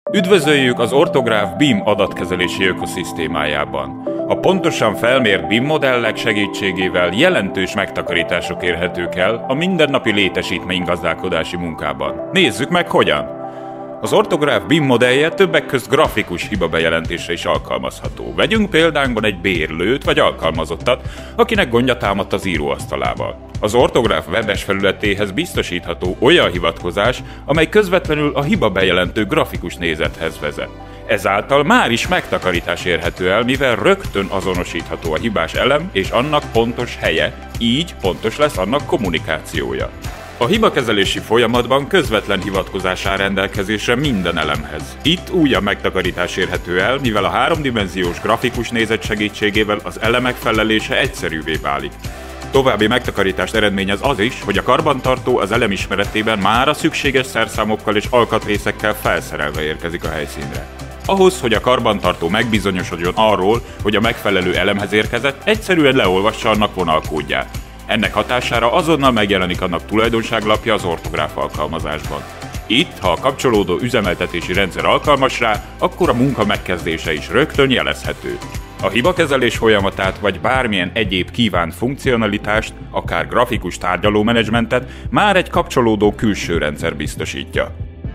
Üdvözöljük az Orthograph BIM adatkezelési ökoszisztémájában. A pontosan felmért BIM modellek segítségével jelentős megtakarítások érhetők el a mindennapi létesítménygazdálkodási munkában. Nézzük meg hogyan! Az Orthograph BIM modellje többek közt grafikus hibabejelentésre is alkalmazható. Vegyünk példánkban egy bérlőt vagy alkalmazottat, akinek gondja támadt az íróasztalával. Az Orthograph webes felületéhez biztosítható olyan hivatkozás, amely közvetlenül a hibabejelentő grafikus nézethez vezet. Ezáltal már is megtakarítás érhető el, mivel rögtön azonosítható a hibás elem és annak pontos helye, így pontos lesz annak kommunikációja. A hibakezelési folyamatban közvetlen hivatkozás áll rendelkezésre minden elemhez. Itt újabb megtakarítás érhető el, mivel a háromdimenziós grafikus nézet segítségével az elemek felelése egyszerűvé válik. További megtakarítást eredményez az is, hogy a karbantartó az elem ismeretében már a szükséges szerszámokkal és alkatrészekkel felszerelve érkezik a helyszínre. Ahhoz, hogy a karbantartó megbizonyosodjon arról, hogy a megfelelő elemhez érkezett, egyszerűen leolvassa annak vonalkódját. Ennek hatására azonnal megjelenik annak tulajdonságlapja az Orthograph alkalmazásban. Itt, ha a kapcsolódó üzemeltetési rendszer alkalmas rá, akkor a munka megkezdése is rögtön jelezhető. A hibakezelés folyamatát vagy bármilyen egyéb kívánt funkcionalitást, akár grafikus tárgyalómenedzsmentet már egy kapcsolódó külső rendszer biztosítja.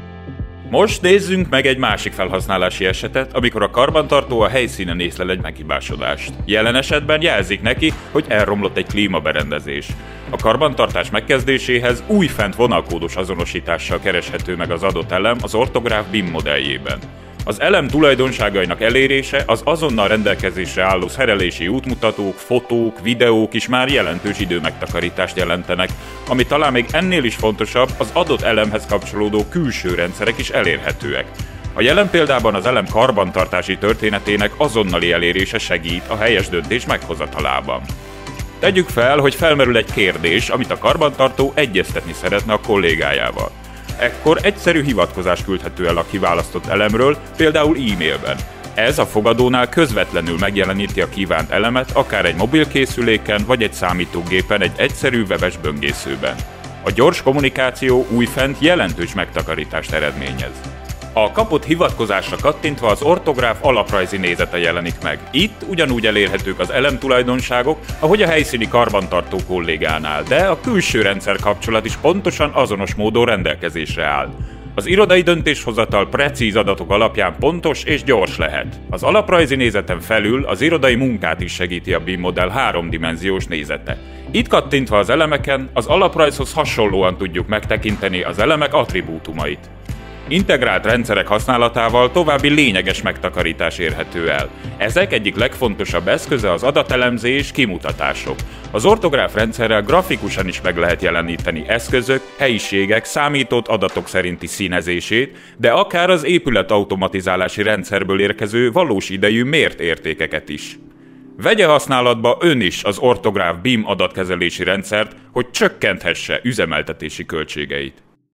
Most nézzünk meg egy másik felhasználási esetet, amikor a karbantartó a helyszínen észlel egy meghibásodást. Jelen esetben jelzik neki, hogy elromlott egy klímaberendezés. A karbantartás megkezdéséhez újfent vonalkódos azonosítással kereshető meg az adott elem az Orthograph BIM modelljében. Az elem tulajdonságainak elérése az azonnal rendelkezésre álló szerelési útmutatók, fotók, videók is már jelentős időmegtakarítást jelentenek, ami talán még ennél is fontosabb, az adott elemhez kapcsolódó külső rendszerek is elérhetőek. A jelen példában az elem karbantartási történetének azonnali elérése segít a helyes döntés meghozatalában. Tegyük fel, hogy felmerül egy kérdés, amit a karbantartó egyeztetni szeretne a kollégájával. Ekkor egyszerű hivatkozás küldhető el a kiválasztott elemről, például e-mailben. Ez a fogadónál közvetlenül megjeleníti a kívánt elemet, akár egy mobilkészüléken vagy egy számítógépen egy egyszerű webes böngészőben. A gyors kommunikáció újfent jelentős megtakarítást eredményez. A kapott hivatkozásra kattintva az Orthograph alaprajzi nézete jelenik meg. Itt ugyanúgy elérhetők az elemtulajdonságok, ahogy a helyszíni karbantartó kollégánál, de a külső rendszer kapcsolat is pontosan azonos módon rendelkezésre áll. Az irodai döntéshozatal precíz adatok alapján pontos és gyors lehet. Az alaprajzi nézeten felül az irodai munkát is segíti a BIM modell háromdimenziós nézete. Itt kattintva az elemeken, az alaprajzhoz hasonlóan tudjuk megtekinteni az elemek attribútumait. Integrált rendszerek használatával további lényeges megtakarítás érhető el. Ezek egyik legfontosabb eszköze az adatelemzés, kimutatások. Az Orthograph rendszerrel grafikusan is meg lehet jeleníteni eszközök, helyiségek, számított adatok szerinti színezését, de akár az épület automatizálási rendszerből érkező valós idejű mért értékeket is. Vegye használatba ön is az Orthograph BIM adatkezelési rendszert, hogy csökkenthesse üzemeltetési költségeit.